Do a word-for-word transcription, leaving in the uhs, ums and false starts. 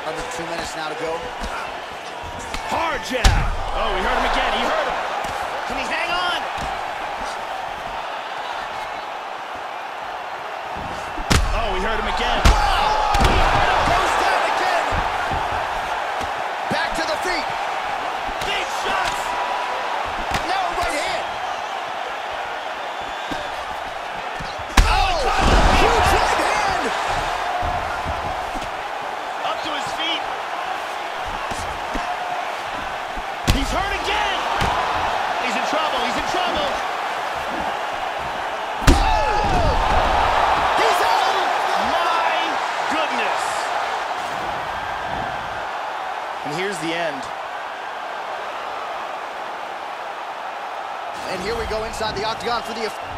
Under two minutes now to go. Hard jab. Oh, he hurt him again. He hurt him. Can he hang on? Oh, he hurt him again. Oh! Goes down again. Back to the feet. Big shots. No, right hand. Oh, Huge right hand. up to his feet. He's hurt again. He's in trouble. He's in trouble. He's out. My goodness. And here's the end. And here we go inside the octagon for the